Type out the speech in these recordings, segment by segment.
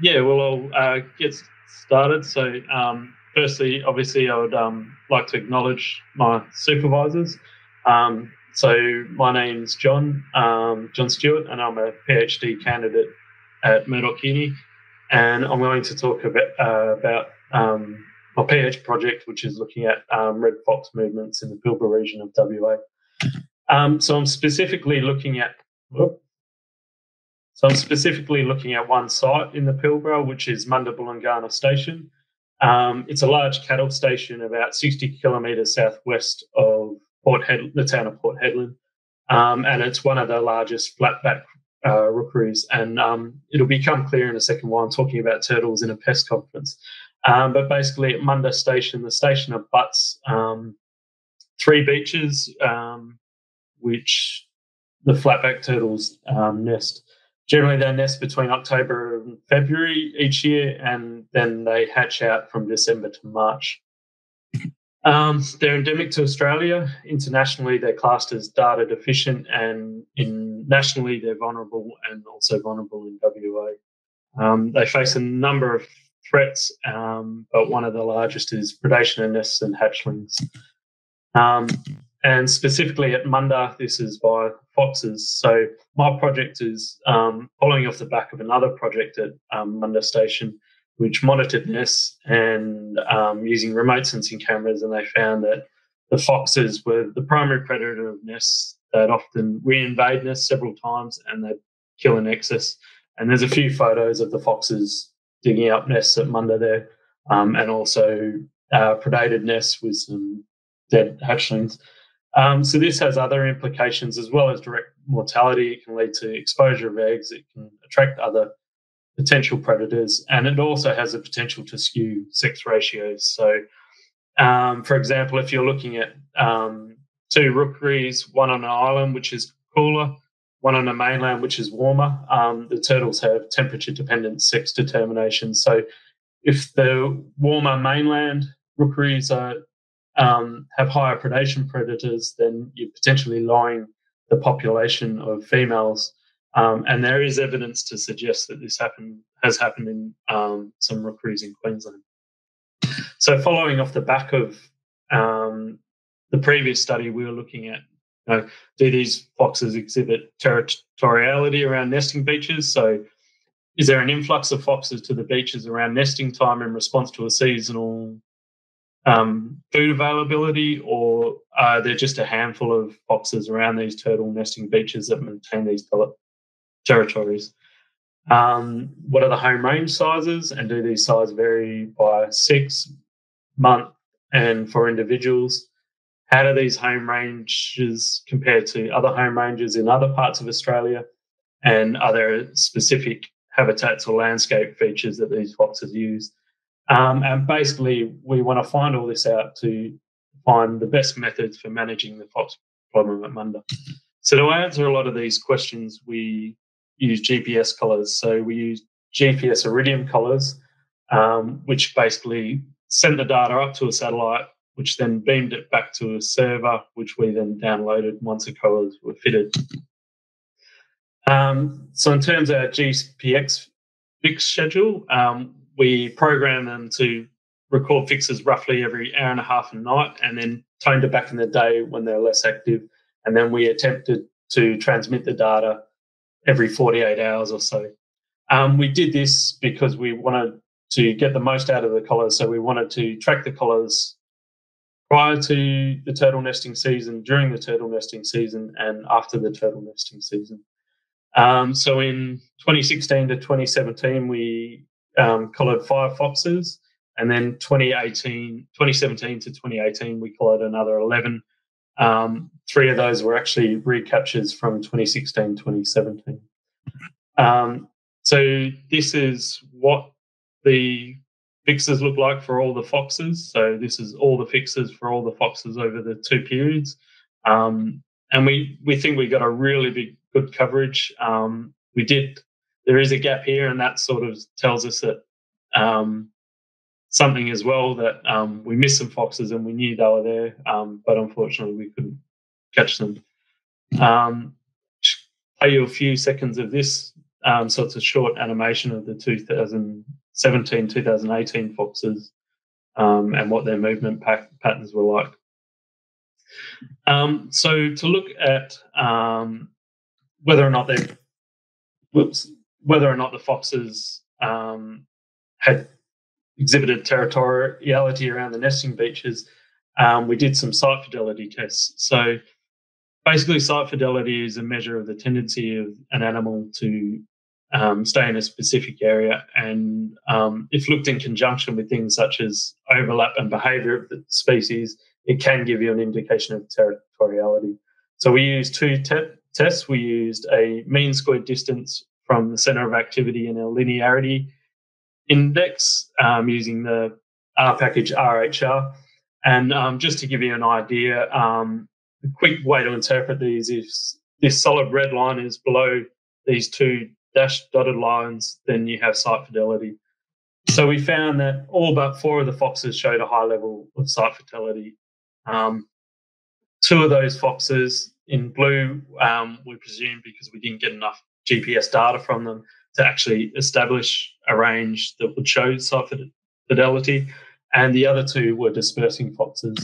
Yeah, well, I'll get started. So, firstly, obviously, I would like to acknowledge my supervisors. So, my name's John Stuart, and I'm a PhD candidate at Murdoch Uni. And I'm going to talk about my PhD project, which is looking at red fox movements in the Pilbara region of WA. So, I'm specifically looking at. So I'm specifically looking at one site in the Pilbara, which is Munda Station. It's a large cattle station about 60 kilometres southwest of the town of Port Hedland, and it's one of the largest flatback rookeries. And it'll become clear in a second while I'm talking about turtles in a pest conference. But basically at Munda Station, the station abuts three beaches, which the flatback turtles nest. Generally, they nest between October and February each year, and then they hatch out from December to March. They're endemic to Australia. Internationally, they're classed as data deficient, and nationally, they're vulnerable and also vulnerable in WA. They face a number of threats, but one of the largest is predation of nests and hatchlings. And specifically at Munda, this is by foxes. So my project is following off the back of another project at Munda Station, which monitored nests and using remote sensing cameras, and they found that the foxes were the primary predator of nests. They'd often reinvade nests several times and they'd kill in excess. And there's a few photos of the foxes digging up nests at Munda there, and also predated nests with some dead hatchlings. So this has other implications as well as direct mortality. It can lead to exposure of eggs. It can attract other potential predators, and it also has the potential to skew sex ratios. So, for example, if you're looking at two rookeries, one on an island which is cooler, one on a mainland which is warmer, the turtles have temperature-dependent sex determination. So if the warmer mainland rookeries have higher predation predators, then you're potentially lowering the population of females. And there is evidence to suggest that this has happened in some rookeries in Queensland. So following off the back of the previous study, we were looking at, do these foxes exhibit territoriality around nesting beaches? So is there an influx of foxes to the beaches around nesting time in response to a seasonal food availability, or are there just a handful of foxes around these turtle nesting beaches that maintain these territories? What are the home range sizes, and do these sizes vary by 6 month and for individuals? How do these home ranges compare to other home ranges in other parts of Australia? And are there specific habitats or landscape features that these foxes use? And basically, we want to find all this out to find the best methods for managing the fox problem at Munda. So to answer a lot of these questions, we use GPS collars. So we use GPS iridium collars, which basically sent the data up to a satellite, which then beamed it back to a server, which we then downloaded once the collars were fitted. So in terms of our GPX fix schedule, we program them to record fixes roughly every hour and a half a night, and then toned it back in the day when they're less active. And then we attempted to transmit the data every 48 hours or so. We did this because we wanted to get the most out of the collars. So we wanted to track the collars prior to the turtle nesting season, during the turtle nesting season, and after the turtle nesting season. So in 2016 to 2017, we collared 5 foxes, and then 2017 to 2018, we collared another 11. 3 of those were actually recaptures from 2016, 2017. So this is what the fixes look like for all the foxes. So this is all the fixes for all the foxes over the 2 periods. And we think we got a really good coverage. There is a gap here, and that sort of tells us that something as well, that we missed some foxes and we knew they were there, but unfortunately we couldn't catch them. Play you a few seconds of this So it's a short animation of the 2017, 2018 foxes and what their movement patterns were like. So to look at whether or not the foxes had exhibited territoriality around the nesting beaches, we did some site fidelity tests. So basically, site fidelity is a measure of the tendency of an animal to stay in a specific area, and if looked in conjunction with things such as overlap and behaviour of the species, it can give you an indication of territoriality. So we used two tests. We used a mean squared distance from the centre of activity and a linearity index using the R package RHR. And just to give you an idea, a quick way to interpret these is this solid red line is below these two dashed dotted lines, then you have site fidelity. So we found that all but 4 of the foxes showed a high level of site fidelity. 2 of those foxes in blue, we presume because we didn't get enough GPS data from them to actually establish a range that would show site fidelity, and the other 2 were dispersing foxes.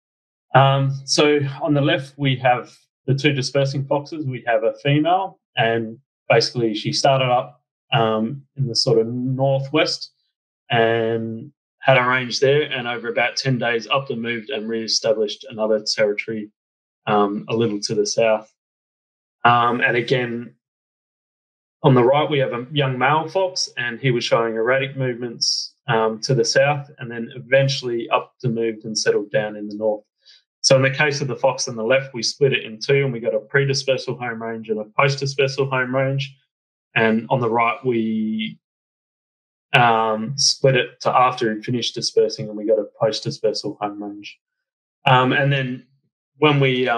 So on the left, we have the 2 dispersing foxes. We have a female, and basically she started up in the sort of northwest and had a range there, and over about 10 days up and moved and re-established another territory a little to the south. And again, on the right, we have a young male fox, and he was showing erratic movements to the south, and then eventually up to moved and settled down in the north. So in the case of the fox on the left, we split it in 2, and we got a pre-dispersal home range and a post-dispersal home range. And on the right, we split it to after it finished dispersing, and we got a post-dispersal home range. And then when we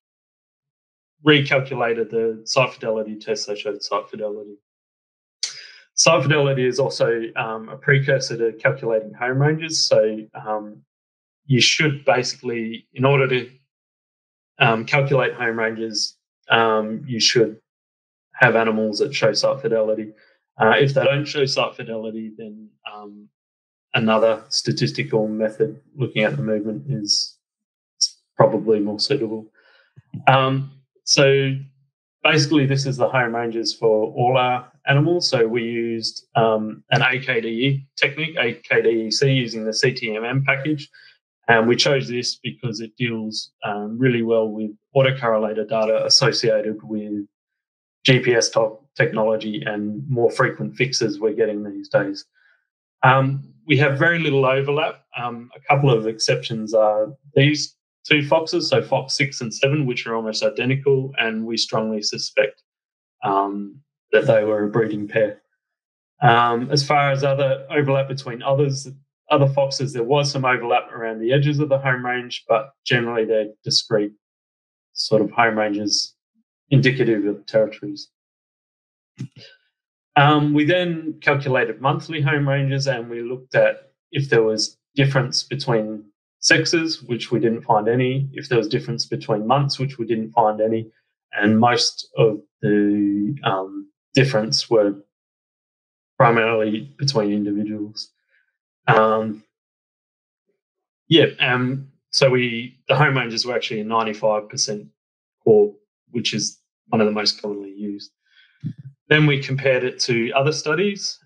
recalculated the site fidelity test, they showed site fidelity. Site fidelity is also a precursor to calculating home ranges. So you should basically, in order to calculate home ranges, you should have animals that show site fidelity. If they don't show site fidelity, then another statistical method looking at the movement is probably more suitable. So basically, this is the home ranges for all our animals. So we used an AKDE technique, AKDEC, using the CTMM package. And we chose this because it deals really well with autocorrelated data associated with GPS technology and more frequent fixes we're getting these days. We have very little overlap. A couple of exceptions are these 2 foxes, so fox 6 and 7, which are almost identical, and we strongly suspect that they were a breeding pair. As far as other overlap between other foxes, there was some overlap around the edges of the home range, but generally they're discrete sort of home ranges indicative of territories. We then calculated monthly home ranges, and we looked at if there was difference between sexes, which we didn't find any, if there was difference between months, which we didn't find any, and most of the difference were primarily between individuals. So the home ranges were actually a 95% core, which is one of the most commonly used. Then we compared it to other studies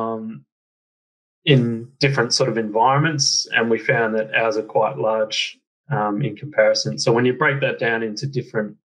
in different sort of environments, and we found that ours are quite large in comparison. So when you break that down into different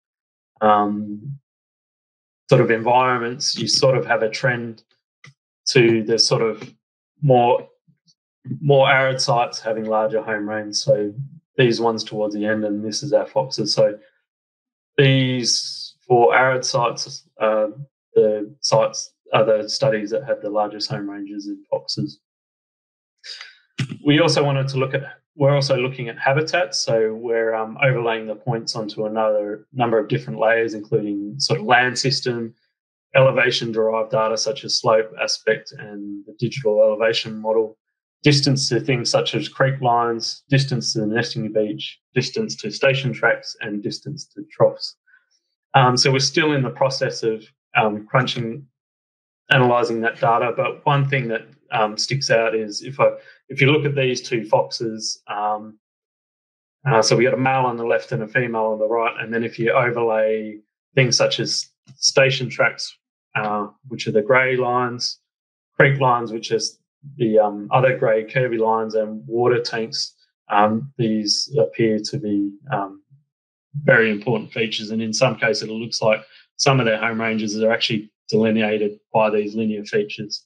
sort of environments, you sort of have a trend to the sort of more arid sites having larger home range. So these ones towards the end, and this is our foxes. So these 4 arid sites are the studies that had the largest home ranges in foxes. We're also looking at habitats. So we're overlaying the points onto another number of different layers, including sort of land system, elevation-derived data such as slope, aspect, and the digital elevation model, distance to things such as creek lines, distance to the nesting beach, distance to station tracks, and distance to troughs. So we're still in the process of crunching analysing that data. But one thing that sticks out is if you look at these two foxes, so we got a male on the left and a female on the right, and then if you overlay things such as station tracks, which are the grey lines, creek lines, which is the other grey curvy lines, and water tanks, these appear to be very important features. And in some cases, it looks like some of their home ranges are actually delineated by these linear features.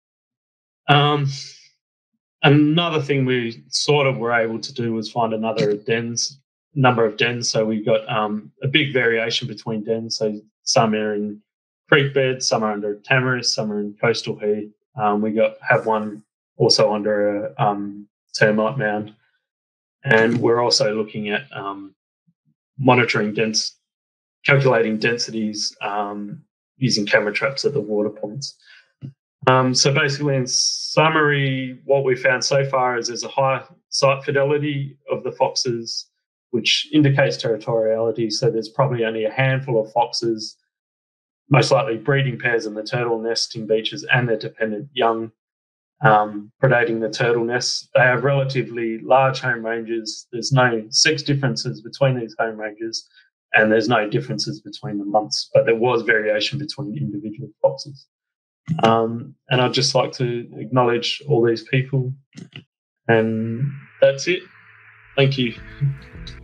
Another thing we sort of were able to do was find number of dens. So we've got a big variation between dens. So some are in creek beds, some are under tamaris, some are in coastal heath. We have one also under a termite mound, and we're also looking at monitoring calculating densities using camera traps at the water points. So basically, in summary, what we found so far is there's a high site fidelity of the foxes, which indicates territoriality. So there's probably only a handful of foxes, most likely breeding pairs in the turtle nesting beaches and their dependent young, predating the turtle nests. They have relatively large home ranges. There's no sex differences between these home ranges, and there's no differences between the months, but there was variation between individual foxes. And I'd just like to acknowledge all these people, and that's it. Thank you.